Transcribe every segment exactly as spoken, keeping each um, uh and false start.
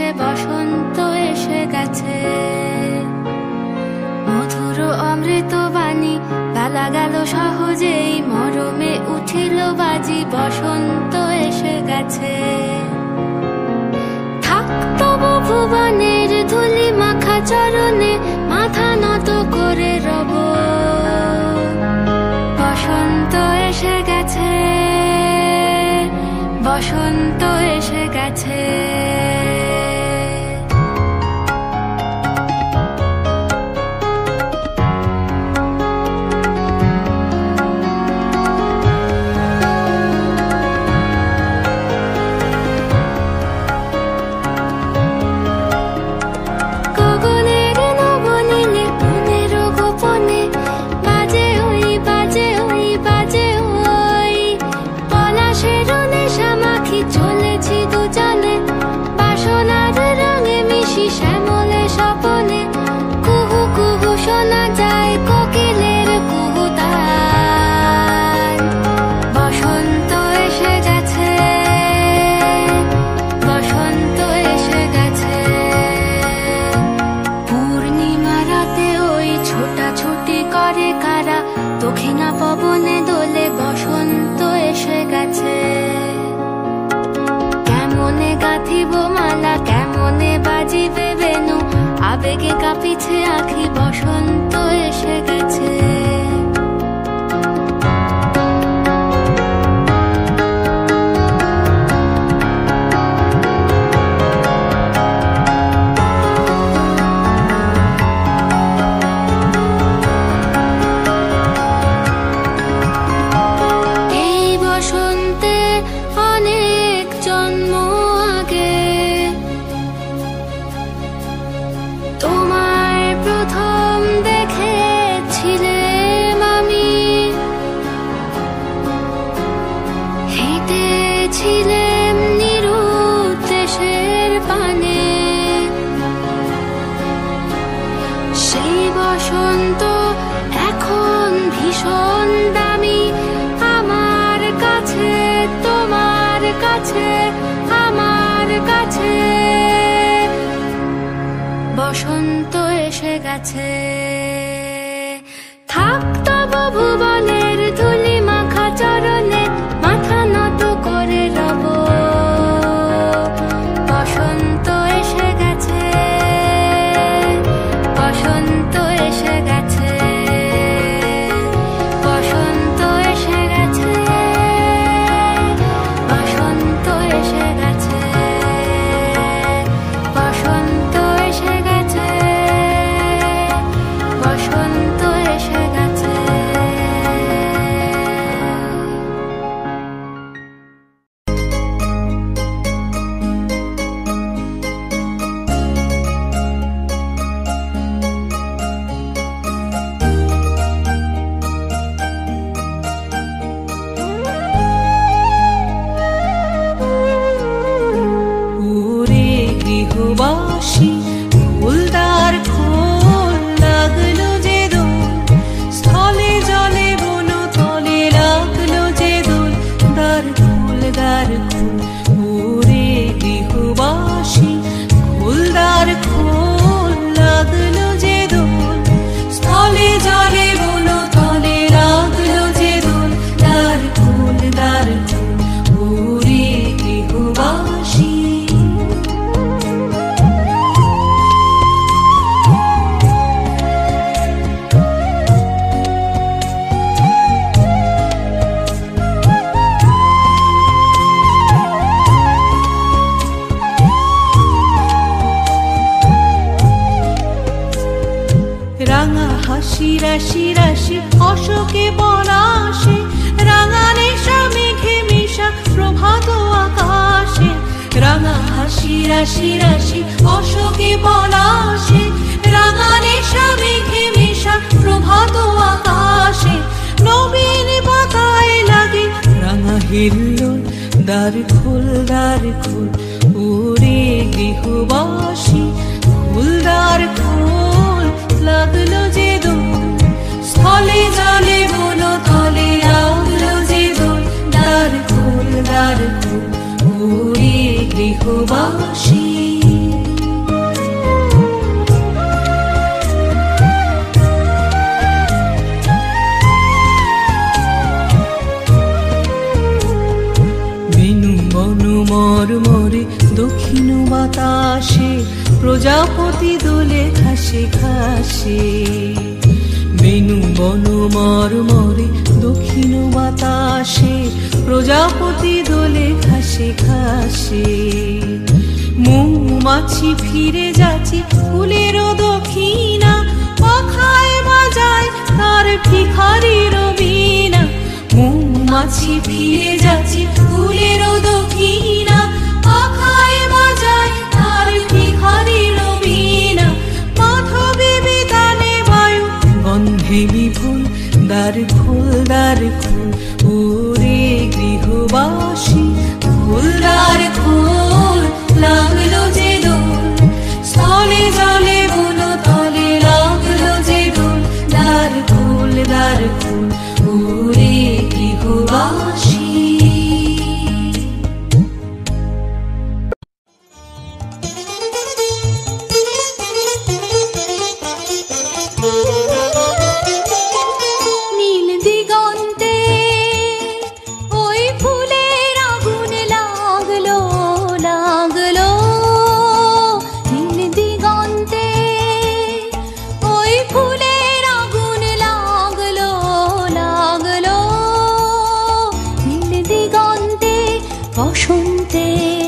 গেছে, বসন্ত এসে গেছে। মধুর অমৃত বাণী বেলা গেল সহজেই, মরমে উঠিল বাজি, বসন্ত এসে গেছে। থাক তবু ভুবনের ধুলি মাখা চরণে, মাথা নত করে রব। বসন্ত এসে গেছে, বসন্ত এসে গেছে। দক্ষিণা পবনে দোলে, বসন্ত এসে গেছে। কেমনে গাঁথিব মালা, কেমনে বাজিবে বেনু, আবেগে কাঁপিছে আঁখি, বসন্ত এসে গেছে। বসন্ত এখন ভীষণ দামি আমার কাছে, তোমার কাছে, আমার কাছে। বসন্ত এসে গেছে। থাক তবু ভুবনের ধুলি মাখা চরণে, মাথা নত করে রব। বসন্ত এসে গেছে, বসন্ত এসে গেছে, বসন্ত এসে গেছে, বসন্ত এসে গেছে, বসন্ত এসে গেছে, বসন্ত এসে গেছে। গৃহবাসী ফুলদার খোল লাগলো যে দোল, স্থলে জলে বন তলে লাগলো যে দোল, দ্বার খোল দ্বার খোল। ওরে গৃহবাসী ফুলদার খোল লাগলো যে দোল, স্থলে জলে বন তলে লাগলো যে দোল, দ্বার খোল দ্বার খোল। ওরে গৃহবাসী রাঙা হাসি রাশি রাশি অশোকে পলাশে, রাঙা নেশা মেঘে মিশা প্রভাত আকাশে। রাঙা হাসি রাশি রাশি অশোকে পলাশে, রাঙা নেশা মেঘে মিশা প্রভাত আকাশে। নবীন পাতায় লাগে রাঙা হিল্লোল, দ্বার খোল দ্বার খোল। ওরে গৃহবাসী ফুলদার খোল লাগলো যে দোল, স্থলে জলে বন তলে লাগলো যে দোল, দ্বার খোল দ্বার খোল। ওরে গৃহবাসী প্রজাপতি দোলে ঘাসে ঘাসে বেনু বন মরমরে দক্ষিণ বাতাসে প্রজাপতি দোলে ঘাসে ঘাসে মৌমাছি ফিরে যাচ্ছে ফুলের দক্ষিণা পাখায় বাজায় তার ভিখারির বীণা মৌমাছি ফিরে যাচ্ছে ফুলের দক্ষিণা পাখায় বাজায় তার ভিখারির বীণা মাধবী বিতানে বায়ু গন্ধে বিপুল দ্বার খোল দ্বার খোল ওরে গৃহবাসী খোল দ্বার খোল লাগলো যে দোল স্থলে জলে বনো তলে লাগলো যে দোল দ্বার খোল দ্বার খোল ওরে গৃহবাসী বসন্তে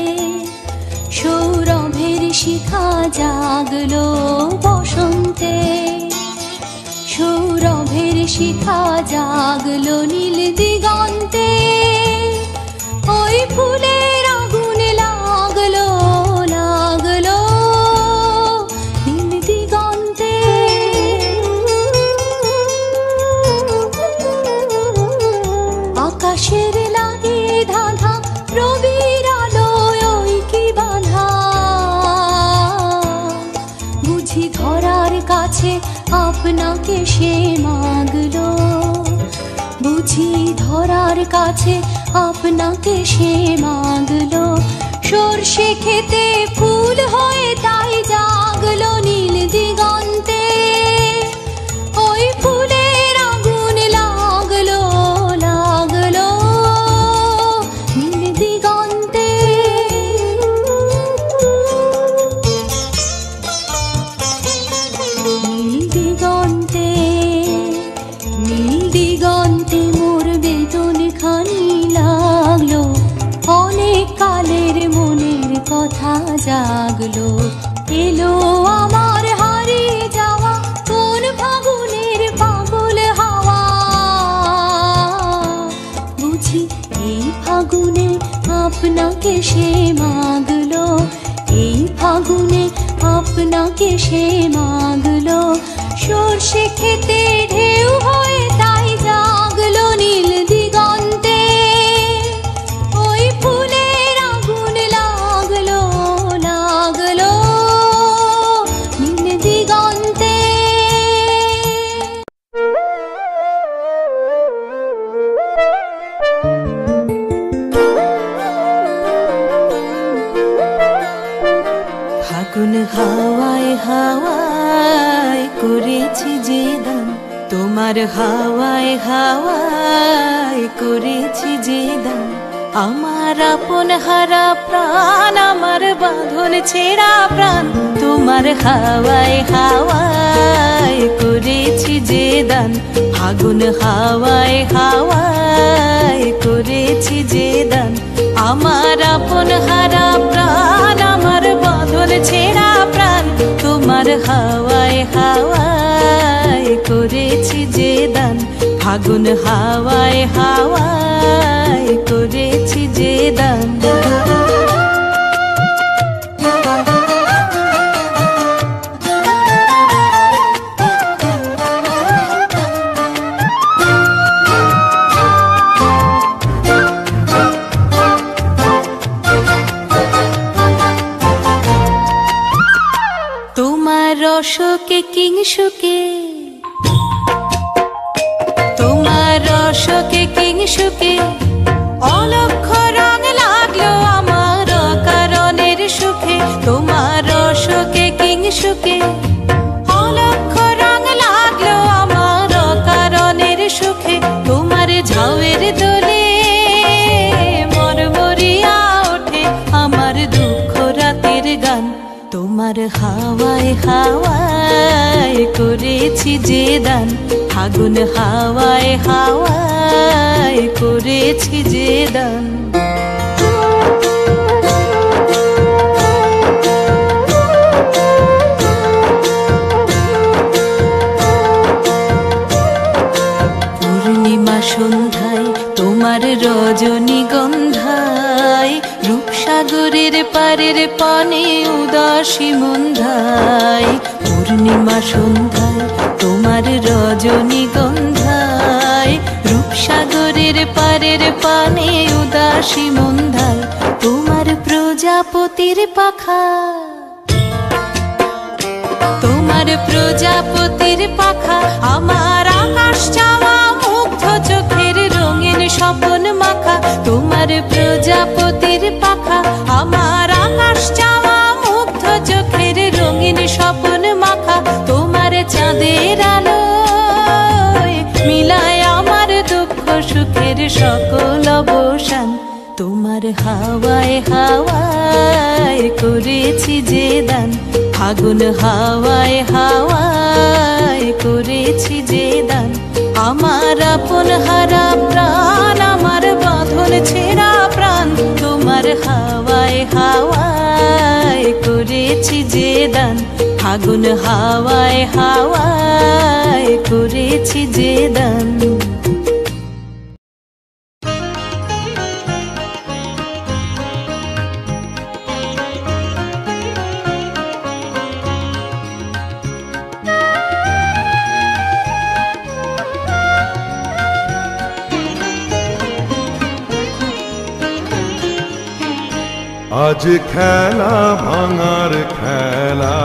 সৌরভের শিখা জাগলো বসন্তে সৌরভের শিখা জাগলো নীল দিগন্তে ওই ফুলের আগুন লাগলো লাগলো নীল দিগন্তে আকাশের লাগে ধাঁধা রবির আলোয় ওই কি বাঁধা বুঝি ধরার কাছে আপনাকে সে মাগলো বুঝি ধরার কাছে আপনাকে সে মাগলো সর্ষে খেতে ফুল হয়ে তাই জাগলো নীল দিগন্তে ওই ফুলের আগুন লাগলো লাগলো নীল দিগন্তে নীল দিগন্তে নীল দিগন্তে মোর বেদন খানি লাগলো অনেক কালের মনের কথা জাগলো এলো আমার হারিয়ে যাওয়া কোন ফাগুনের পাগল হাওয়া বুঝি এই ফাগুনে আপনাকে সে মাগলো এই ফাগুনে আপনাকে সে মাগলো সর্ষে খেতে ঢেউ হয়ে তাই জাগলো নীল দিগন্তে ওই ফুলের আগুন লাগলো লাগলো নীল দিগন্তে ফাগুন হাওয়ায় হাওয়ায় করেছি যে দান তোমার হাওয়ায় হাওয়ায় করেছি যে দান আমার আপন হারা প্রাণ আমার বাঁধন ছেঁড়া প্রাণ তোমার হাওয়ায় হাওয়ায় করেছি যে দান ফাগুন হাওয়ায় হাওয়ায় করেছি যে দান আমার আপন হারা প্রাণ আমার বাঁধন ছেঁড়া প্রাণ তোমার হাওয়ায় হাওয়ায় করেছি যে দান ফাগুন হাওয়ায় হাওয়ায় করেছি যে দান রসকে কিংসুকে তোমার রসকে কিংসুকে অলক্ষ রং লাগলো আমার কারণের সুখে তোমার রসকে কিংসুকে অলক্ষ রং লাগলো আমার কারণের সুখে তোমার ঝাউয়ের দোলে মরমরিয়া ওঠে আমার দুঃখ রাতের গান তোমার হাওয়ায় হাওয়ায় করেছি যে দান, ফাগুন হাওয়ায় হাওয়ায় করেছি যে দান। পূর্ণিমা সন্ধ্যায় তোমার রজনীগন্ধায়, রূপসাগরের পারের পানে উদাসী মন্ধায়। পূর্ণিমা সন্ধ্যায় তোমার রজনীগন্ধায়, রূপসাগরের পারের পানে উদাসী মন্ধায়। তোমার প্রজাপতির পাখা, তোমার প্রজাপতির পাখা আমার আকাশ চাওয়া মুগ্ধ চোখের রঙিন স্বপন মাখা। তোমার প্রজাপতির পাখা আমার আকাশ চাওয়া মুগ্ধ চোখের রঙিন স্বপন মাখা। তোমার চাঁদের আলোয় মিলায় আমার দুঃখ সুখের সকল অবসান। তোমার হাওয়ায় হাওয়ায় করেছি যে দান, ফাগুন হাওয়ায় হাওয়ায় করেছি যে দান। আমার আপন হারা প্রাণ, আমার বাঁধন ছেঁড়া প্রাণ, তোমার হাওয়ায় হাওয়ায় করেছি যে দান, ফাগুন হাওয়ায় হাওয়ায় করেছি যে দান। আজ খেলা ভাঙার খেলা,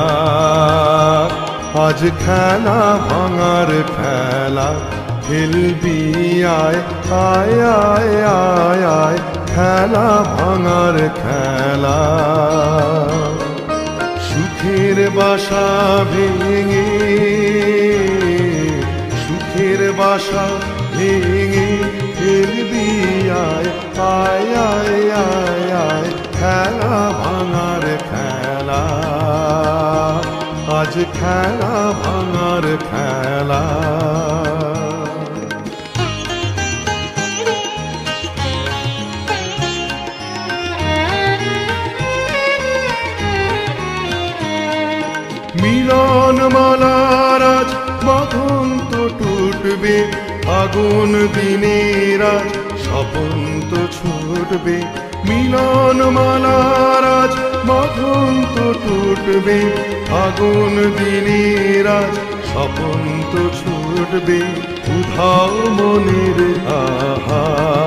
আজ খেলা ভাঙার খেলা, খেলবি আয় আয় আয় আয় আয়, খেলা ভাঙার খেলা। সুখের বাসা ভেঙে, সুখের বাসা ভেঙে খেলবি আয় আয় আয় আয় আয়, খেলা ভাঙার খেলা, আজ খেলা ভাঙার খেলা। মিলন মালার আজ বাঁধন তো টুটবে, আগুন দিনের আজ স্বপন তো ছুটবে। মিলন মালার আজ বাঁধন তো টুটবে, আগুন দিনের আজ স্বপন তো ছুটবে। উধাও মনের আহা,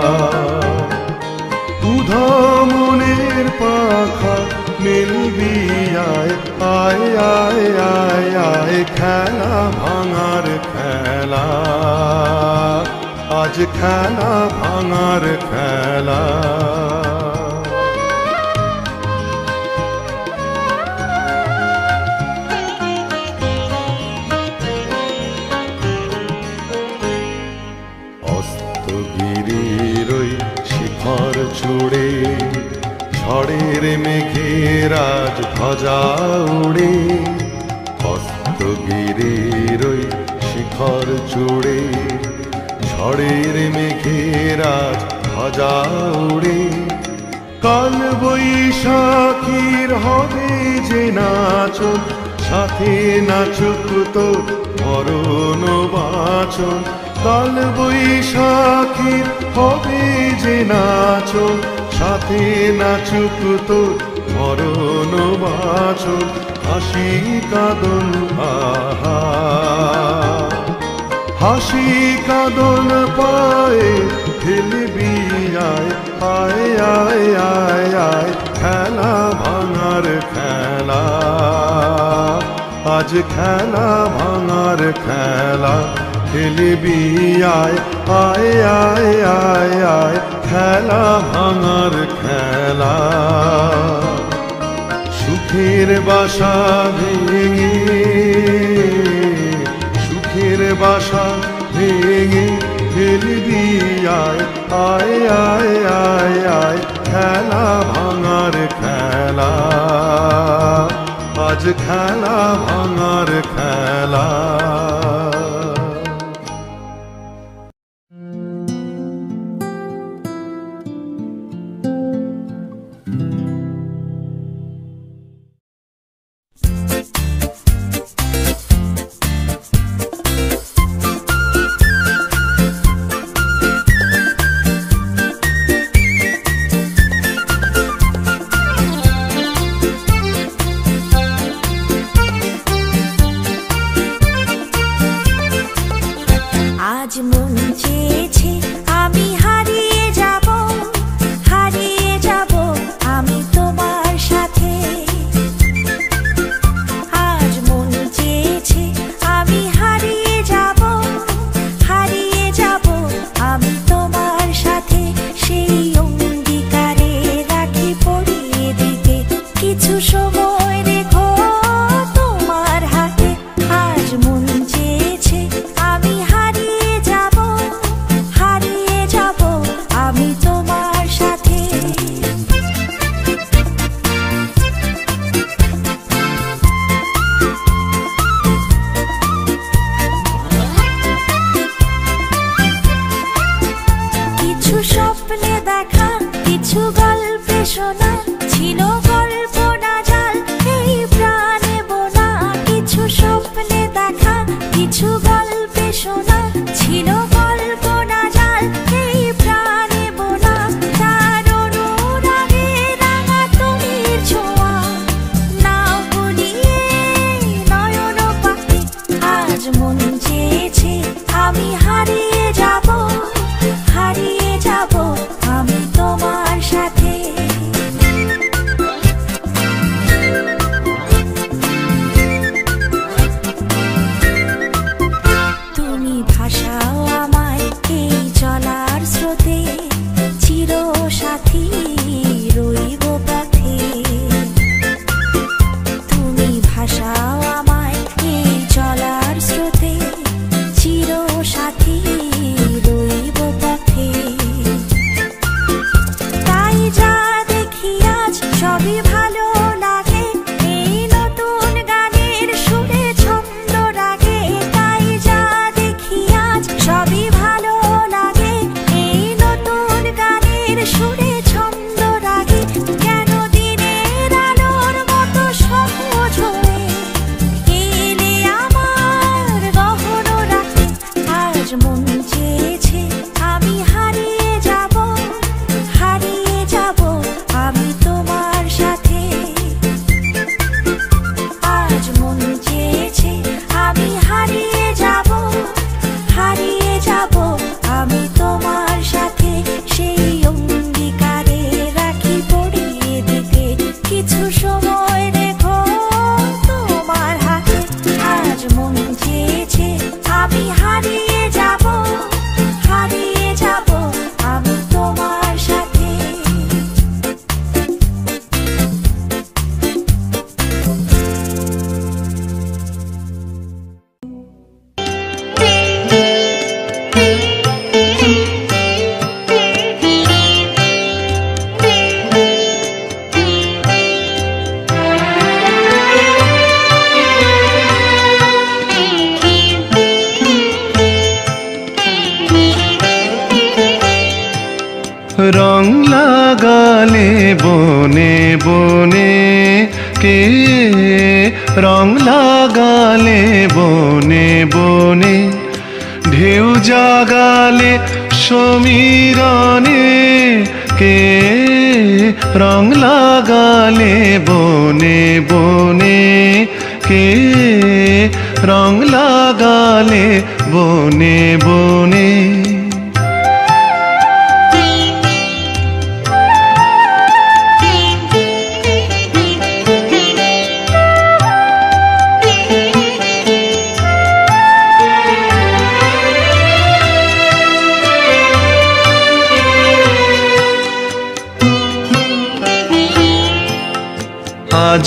উধাও মনের পাখা, মিলবি আয় আয় আয় আয় আয়, খেলা ভাঙার খেলা, আজ খেলা ভাঙার খেলা। অস্তগিরির ওই শিখর চূড়ে, ঝড়ের মেঘের আজ ধ্বজা উড়ে। অস্তগিরির ওই শিখর চূড়ে, ঝড়ের মেঘের আজ ধ্বজা উড়ে। কাল বৈশাখীর হবে যে নাচন, সাথে নাচুক তো মরণ বাঁচন। কাল বৈশাখীর হবে যে নাচন, সাথে নাচুক তো মরণ বাঁচন। হাসি কাঁদন আহা, হাসি কাঁদন পায়ে খেলবি আয় আয় আয় আয় আয়, খেলা ভাঙার খেলা, আজ খেলা ভাঙার খেলা। খেলবি আয় আয় আয় আয় আয়, খেলা ভাঙার খেলা। সুখের বাসা ভেঙে, সুখের বাসা ভেঙে খেলবি আয় আয় আয় আয় আয়, খেলা ভাঙার খেলা, আজ খেলা ভাঙার খেলা। আজ মন চেয়েছে আমি হারিয়ে যাব, হারিয়ে যাব আমি তোমার সাথে। আজ মন চেয়েছে আমি হারিয়ে যাব, হারিয়ে যাব আমি তোমার সাথে। সেই অঙ্গীকারে রাখি পড়িয়ে দিতে কিছু সময় রেখো তোমার হাতে। আজ মন চেয়েছে আমি হারিয়ে যাব, হারিয়ে যাব আমি তোমার সাথে। কিছু স্বপ্নে দেখা, কিছু গল্পে শোনা, ছিল গল্প না জাল এই প্রাণে বোনা। কিছু স্বপ্নে দেখা, কিছু গল্পে শোনা, ছিল গল্প না জাল এই প্রাণে বোনা। তার অনুরাগে রাঙা তুমির ছোঁয়া, নাও বলিয়ে নয়ন পাখি। আজ মন চেয়েছে আমি হারিয়ে যাব, হারিয়ে যাব আমি তোমার সাথে। তুমি ভাসাও আমায় এই চলার স্রোতে, চির সাথী রইব পথে। তুমি ভাসাও আমায় এই চলার স্রোতে, চির সাথী রইব পথে। তাই যা দেখি আজ সবই ভালো লাগে, এই নতুন গানের সুরে ছন্দ রাগে। তাই যা দেখি আজ সবই ভালো লাগে, এই নতুন গানের সুরে ছন্দ রাগে। কেন দিনের আলোর মতো সহজ হয়ে এলে আমার গহন রাতে। আজ মন চেয়েছে আমি হারিয়ে যাব, হারিয়ে যাব আমি তোমার সাথে। আজ মন চেয়েছে আমি হারিয়ে যাব, হারিয়ে যাব আমি তোমার সাথে। সেই অঙ্গীকারে রাখি পড়িয়ে দিতে কিছু সময় রেখো তোমার হাতে। আজ মন চেয়েছে আমি হারিয়ে যাব, হারিয়ে যাব আমি তোমার সাথে। রং লাগালে বনে বনে কে, রং লাগালে বনে বনে। ঢেউ জাগালে সমীরণে কে, রং লাগালে বনে বনে কে, রং লাগালে বনে বনে। আজ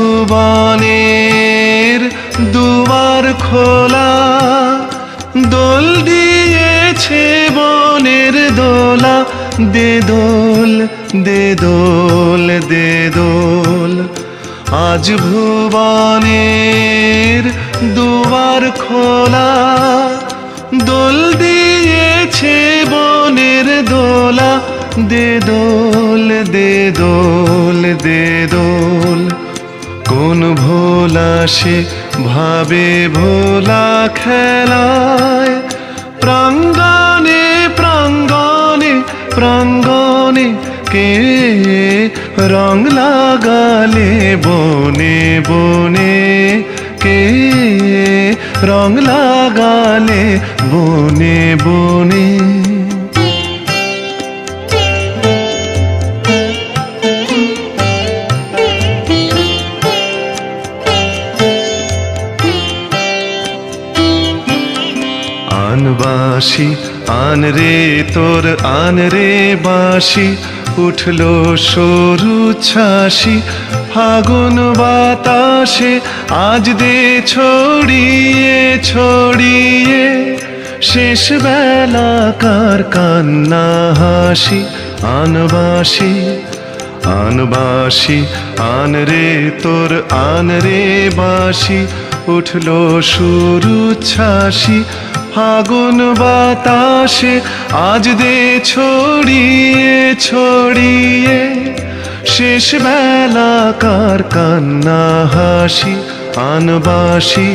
ভুবনের দুয়ার খোলা, দোল দিয়েছে বনের দোলা। দে দোল, দে দোল, দে দোল। আজ ভুবনের দুয়ার খোলা, দোল দিয়েছে বনের দোলা, দে দোল দে দোল দে দোল। কোন ভোলা সে ভাবে ভোলা খেলায়, প্রাঙ্গণে প্রাঙ্গণে প্রাঙ্গণে কে রং লাগালে বনে বনে, কে রং লাগালে বনে বনে। বাঁশি আন রে তোর আন রে বাঁশি, উঠলো সরু ছাসি ফাগুন বাতাসে, আজ দে ছড়িয়ে ছড়িয়ে শেষ বেলাকার কান্না হাসি। আন বাঁশি আন বাঁশি আন রে তোর আন রে বাঁশি, উঠলো সরু ছাসি ফাগুন বাতাসে, আজ দে ছড়িয়ে ছড়িয়ে শেষ বেলাকার কান্না হাসি। আন বাঁশি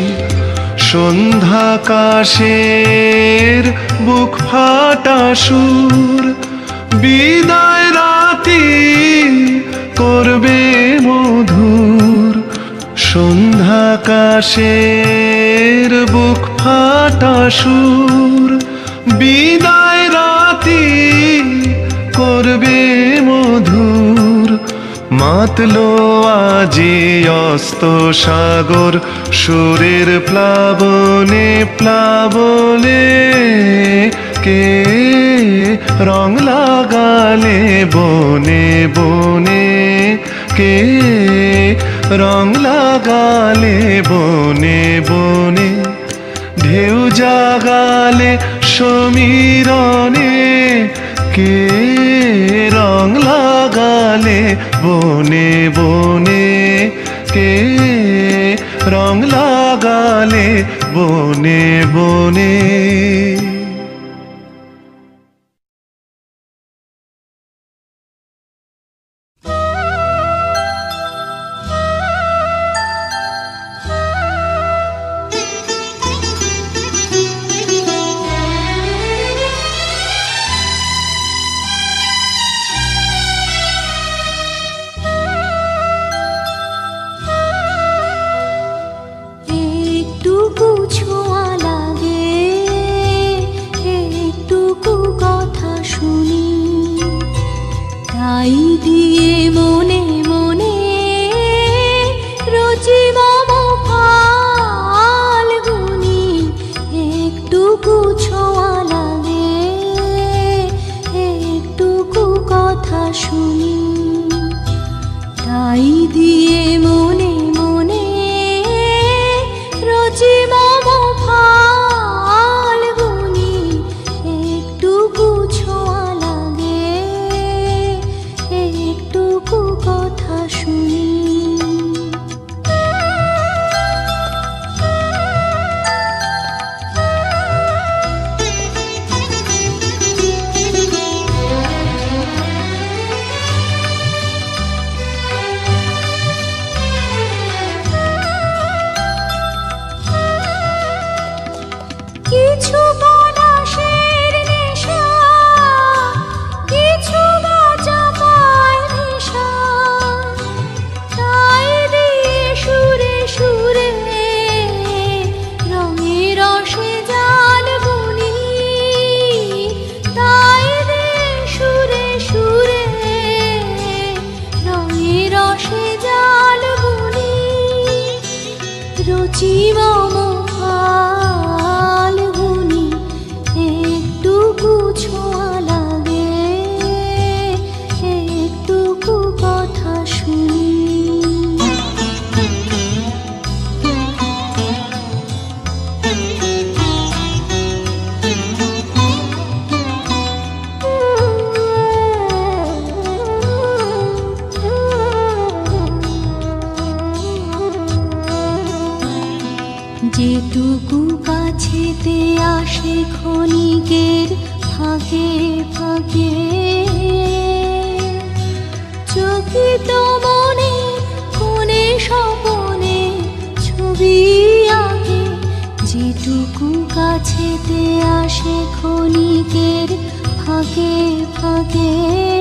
সন্ধ্যাকাশের বুক ফাটা সুর, বিদায় রাতি করবে মধুর। সন্ধ্যাকাশের বুক ফাটা সুর, বিদায় রাতি করবে মধুর। মাতলো আজি অস্ত সাগর, সুরের প্লাবনে প্লাবনে কে রং লাগালে বনে বনে, কে রং লাগালে বনে বনে। ঢেউ জাগালে সমীরণে, কে রং লাগালে বনে বনে, কে রং লাগালে বনে বনে। যেটুকু কাছেতে আসে ক্ষণিকের ফাঁকে ফাঁকে, চকিত মনে কোণে স্বপনে ছবি আঁকে। যেটুকু কাছেতে আসে ক্ষণিকের ফাঁকে ফাঁকে,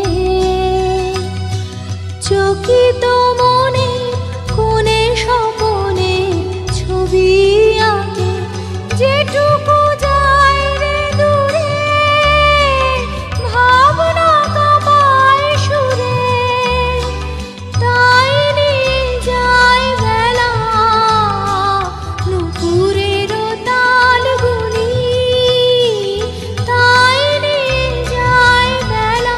চকিত মনে কোণে স্বপনে ছবি আঁকে। যেটুকু যায় রে দূরে ভাবনা কামায় সুরে, তাই নিয়ে যায় বেলা নুপুরের তাল গুনি, তাই নিয়ে যায় বেলা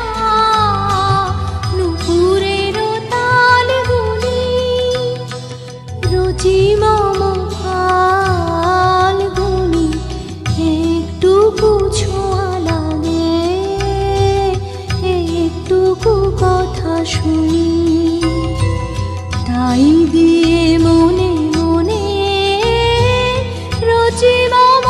নুপুরের তাল গুনি। রুচি মম ফাল্গুনি একটুকু ছোঁয়া লাগে, একটুকু কথা শুনি, তাই দিয়ে মনে মনে রুচি মম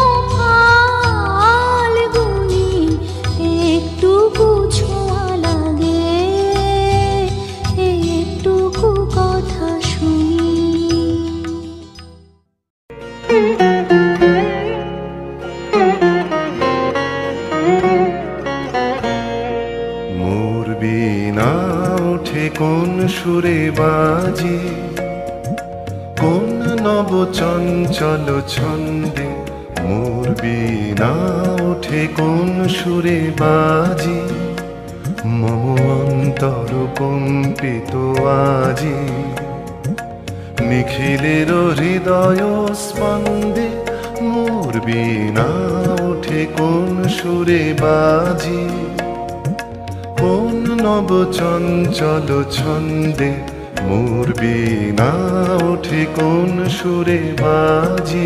ফাল্গুনি একটুকু ছোঁয়া লাগে, একটুকু কথা শুনি। মোর বিনা ওঠে কোন সুরে বাজে, কোন নব চঞ্চল ছন্দে। মোর বিনা ওঠে কোন সুরে বাজে, মম অন্তর কম্পিত আজি। নিখিলের হৃদয় স্পন্দে মোর বিনা ওঠে কোন সুরে বাজে, কোন নব চঞ্চল ছন্দে। মোর বিনা ওঠে কোন সুরে বাজে।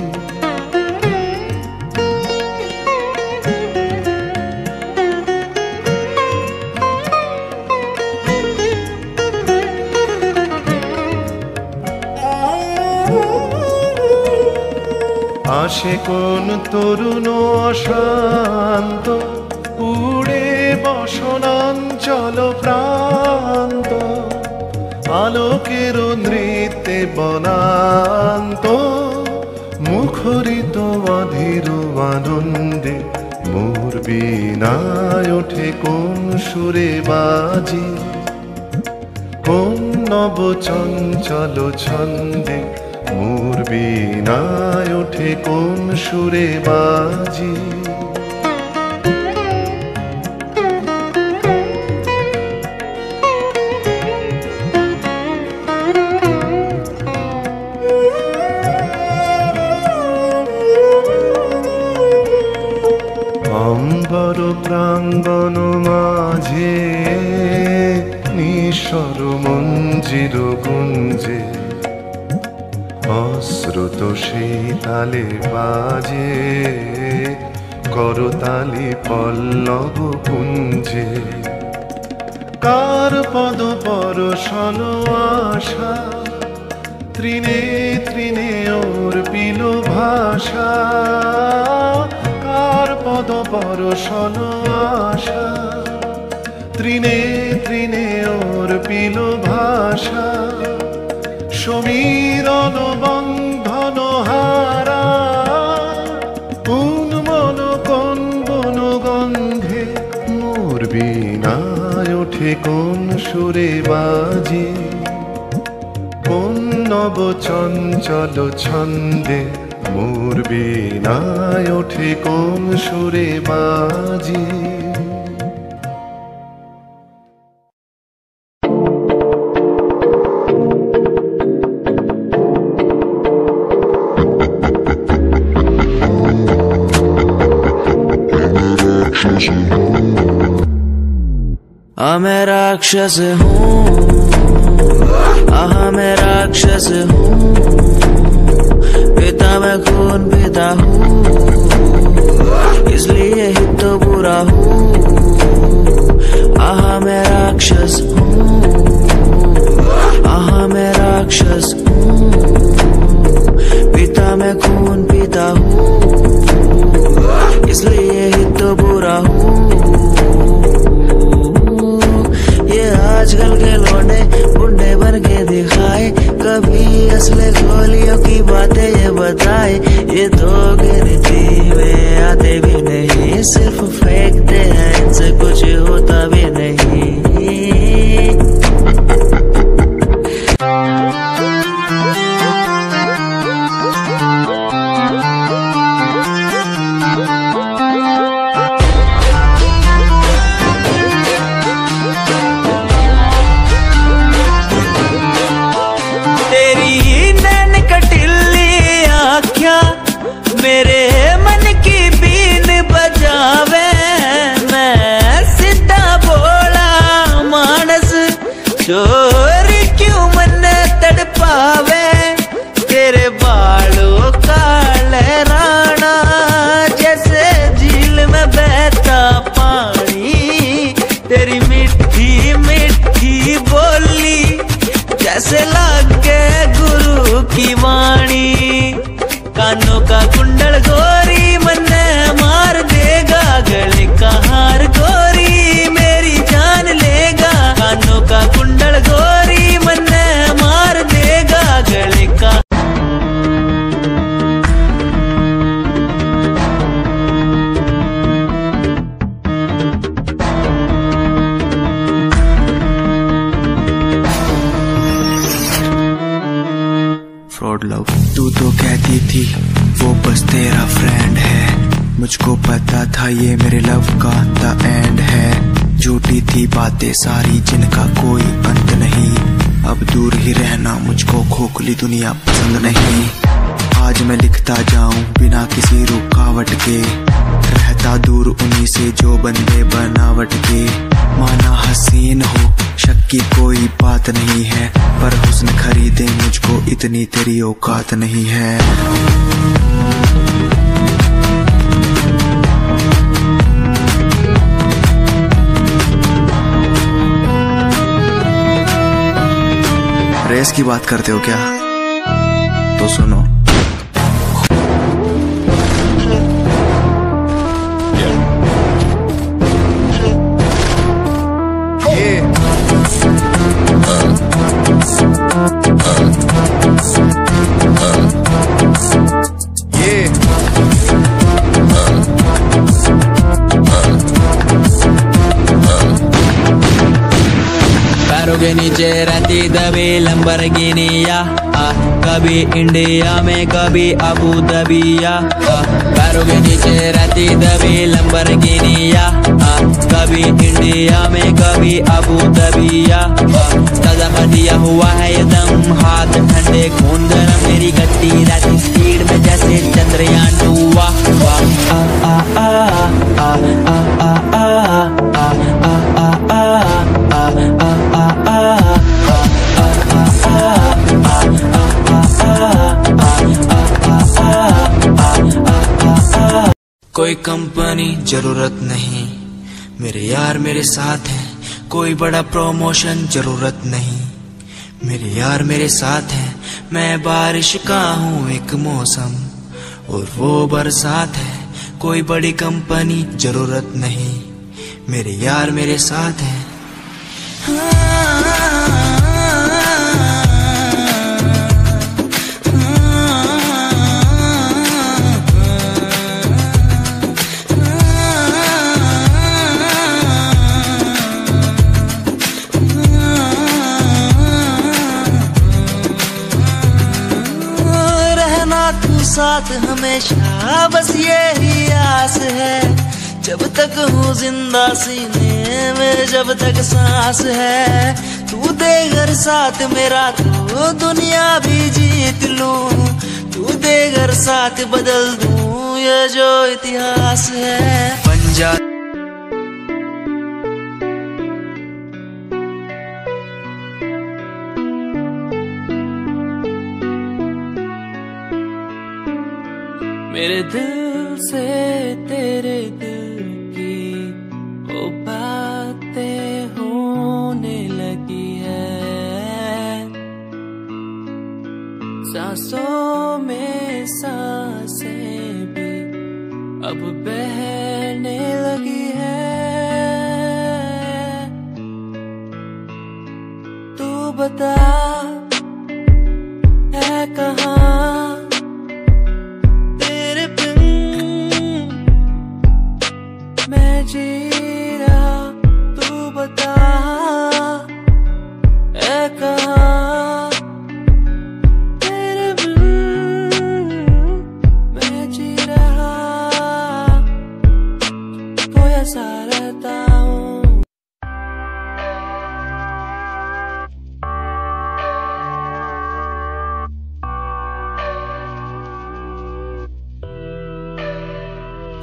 আসে কোন তরুণ অশান্ত, উড়ে বসনাঞ্চল প্রান্ত। আলোকের নৃত্যে বনান্ত, মুখরিত অধীর আনন্দে। মোর বিনায় ওঠে কোন সুরে বাজে, কোন নব চঞ্চল ছন্দে। মোর বিনায় ওঠে কোন সুরে বাজে। অম্বর প্রাঙ্গণ মাঝে নিঃস্বর মঞ্জির গুঞ্জে, অশ্রুত সেই তালে বাজে করতালি পল্লব কুঞ্জে। কার পদ পরশন আশা, তৃণে তৃণে ওর পিল ভাষা। কার পদ পরশন আশা, তৃণে তৃণে ওর পিল ভাষা। সমীরণ বন্ধন হারা, কোন মন কোন বন গন্ধে। মোর বিনায় ওঠে কোন সুরে বাজে, কোন নব চঞ্চল ছন্দে। মোর বিনায় ওঠে কোন সুরে বাজে। मैं राक्षस हूँ, आहा मैं राक्षस हूँ। पिता मैं खून पिता हूँ, इसलिए ही तो बुरा हूँ। आहा मैं राक्षस हूँ, आहा मैं राक्षस हूँ। पिता मैं खून बताए, ये तो गिनती में आते भी नहीं, सिर्फ फेंकते हैं, इनसे कुछ होता भी नहीं। मेरे मन की बीन बजावे, मैं सीधा बोला मानस, चोरी क्यों मन तड़पावे, तेरे बालों का लहराना जैसे झील में बहता पानी, तेरी मिठी मिठी बोली जैसे लागे गुरु की वाणी, कानों का कुंडल गोरी मन्ने मार देगा, गले का हार गोरी मेरी जान लेगा, कानों का कुंडल गोरी मन्ने मार देगा, गले का। फ्रॉड लव, तू तो कहती थी वो बस तेरा फ्रेंड है, मुझको पता था ये मेरे लव का द एंड है, झूठी थी बातें सारी जिनका कोई अंत नहीं, अब दूर ही रहना मुझको खोखली दुनिया पसंद नहीं, आज मैं लिखता जाऊं बिना किसी रुकावट के, रहता दूर उन्हीं से जो बंदे बनावट के, माना हसीन हो शक की कोई बात नहीं है, पर हुस्न खरीदे मुझको इतनी तेरी औकात नहीं है। रेस की बात करते हो क्या? तो सुनो, के नीचे रहती दबी लंबरगिनिया, कभी इंडिया में कभी अबू दबिया, पैरों के नीचे रहती दबी लंबरगिनिया, कभी इंडिया में कभी अबू दबिया, ताजा दिया हुआ है ये दम, हाथ ठंडे खून गरम, मेरी गट्टी रहती स्पीड में जैसे चंद्रयान टू, वाह वाह आ आ आ आ आ आ आ आ आ कोई कंपनी जरूरत नहीं, मेरे यार मेरे साथ हैं, कोई बड़ा प्रमोशन जरूरत नहीं, मेरे यार मेरे साथ हैं, मैं बारिश का हूँ एक मौसम और वो बरसात है, कोई बड़ी कंपनी जरूरत नहीं, मेरे यार मेरे साथ हैं। साथ हमेशा बस यही आस है, जब तक हूँ जिंदा सीने में जब तक सांस है, तू दे घर साथ मेरा तो दुनिया भी जीत लूं, तू दे घर साथ बदल दूं ये जो इतिहास है। पंजा मेरे दिल से तेरे दिल की वो बातें होने लगी है, सांसों में सांसें भी अब बहने लगी है, तू बता है कहाँ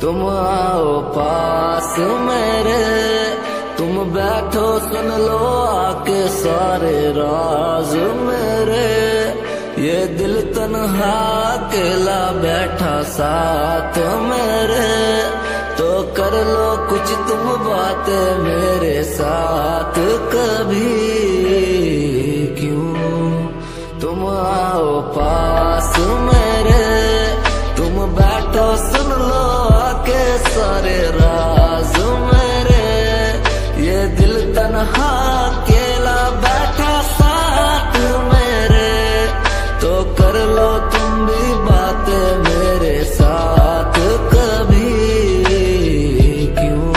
तुम आओ पास मेरे, तुम बैठो सुन लो आके सारे राज मेरे। ये दिल तन्हा अकेला बैठा साथ मेरे, तो कर लो कुछ तुम बातें मेरे साथ कभी। क्यों तुम आओ पास मेरे, तुम बैठो सुन लो आके सारे राज मेरे। ये दिल तन्हा अकेला बैठा साथ मेरे, तो कर लो तुम भी बातें मेरे साथ कभी। क्यों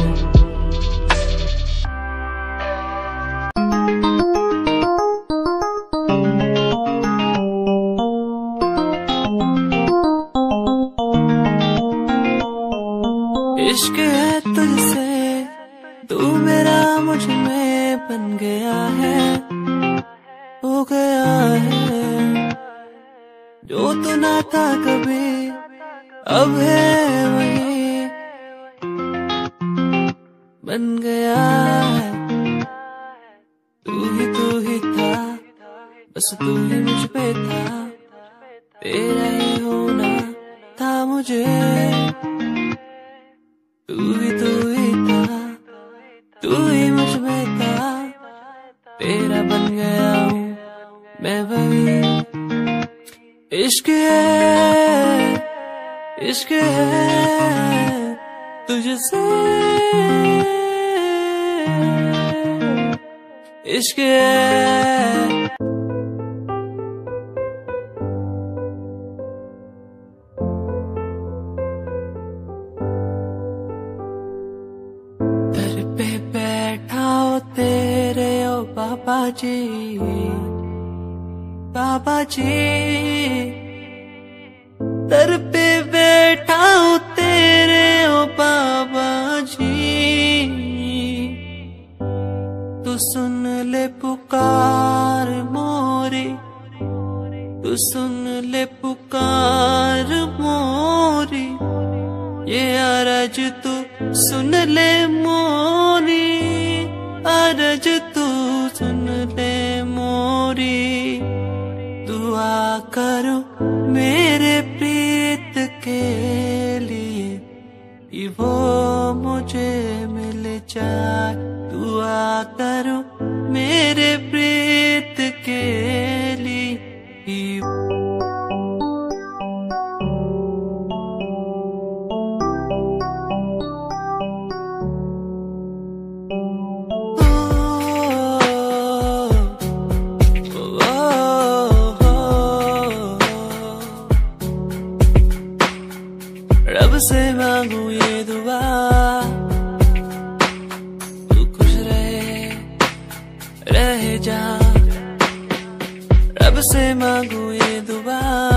इश्क है तुझसे, तू मेरा मुझ में बन गया है, हो गया है। जो तू ना था कभी अब है वही बन गया है। तू ही तू ही था, बस तू ही मुझ पे था, तेरा ही होना था मुझे। तू ही तू ही था, तू ही मुझ में था, तेरा बन गया हूँ मैं वही। इश्क है, इश्क है तुझसे, इश्क है। बाबा जी, बाबा जी, दर पे बैठा हूँ तेरे ओ बाबा जी। तू सुन ले पुकार मोरी, तू सुन ले पुकार मोरी, ये अरज तू सुन ले मोरी, अरज तू सुन ले मोरी। दुआ करो मेरे प्रीत के लिए, कि वो मुझे मिल जाए। दुआ करो मेरे प्रीत के लिए, रब से मांगू ये दुआ, तू खुश रहे रहे जा। रब से मांगू ये दुआ,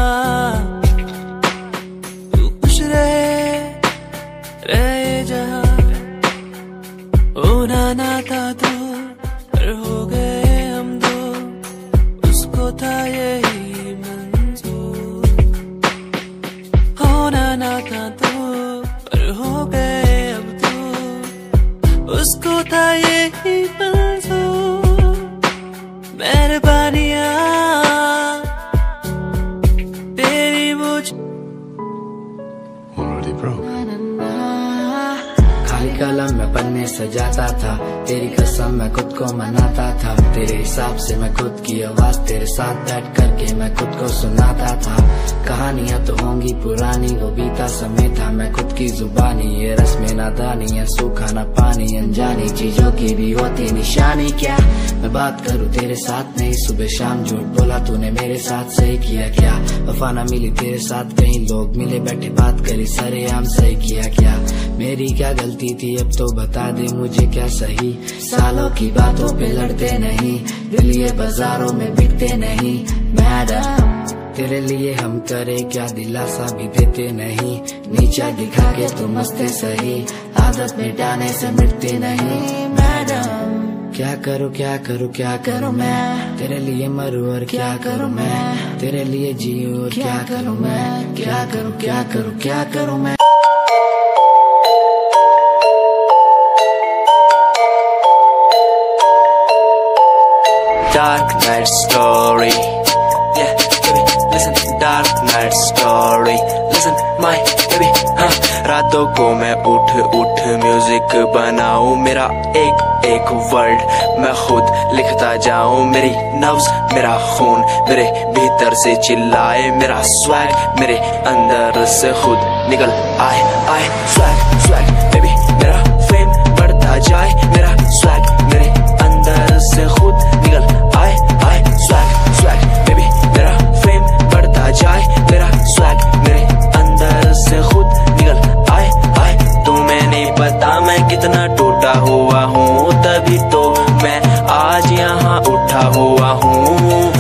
तू खुश रहे रहे जा। होना ना था तो पर हो गए हम दो, उसको था यही मंजूर। होना ना था तो पर हो गए अब तो, उसको था यही मंजूर। मेहरबानियाँ तेरी मुझ कलम में पन्ने सजाता था, तेरी कसम मैं खुद को मनाता था। तेरे हिसाब से मैं खुद की आवाज तेरे साथ बैठ करके मैं खुद को सुनाता था। कहानियां तो होंगी पुरानी, वो बीता समय था मैं खुद की जुबानी। ये रस्में नादानी है, सूखा ना पानी, अनजानी चीजों की भी होती निशानी। क्या मैं बात करूँ तेरे साथ नहीं, सुबह शाम झूठ बोला तूने मेरे साथ, सही किया क्या? वफा ना मिली तेरे साथ, कहीं लोग मिले बैठे बात करी सरेआम, सही किया क्या? मेरी क्या गलती थी अब तो बता दे मुझे, क्या सही? सालों की बातों पे लड़ते नहीं, दिल ये बाजारों में बिकते नहीं। मैडम तेरे लिए हम करे क्या, दिलासा भी देते नहीं। नीचा दिखा के तुम हंसते सही, आदत मिटाने से मिटती नहीं। मैडम क्या करूँ क्या करूँ क्या करूँ मैं, तेरे लिए मरूँ और क्या करूँ मैं, तेरे लिए जीऊँ और क्या करूँ मैं, क्या करूँ क्या करूँ क्या करूँ मैं। Dark night story, yeah, baby, listen. Dark night story, listen, my baby, हाँ। रातों को मैं उठ उठ म्यूजिक बनाऊं, मेरा एक एक वर्ड मैं खुद लिखता जाऊं। मेरी नब्ज मेरा खून मेरे भीतर से चिल्लाए, मेरा स्वैग मेरे अंदर से खुद निकल आए आए। स्वैग स्वैग बेबी, मेरा फेम बढ़ता जाए, मेरा स्वैग मेरे अंदर से खुद निकल आए आए। स्वैग स्वैग बेबी, मेरा फेम बढ़ता जाए, मेरा स्वैग मेरे अंदर से खुद निकल आए आए। तुम्हें नहीं पता मैं कितना टूटा हुआ हूँ, तभी तो मैं आज यहाँ उठा हुआ हूँ।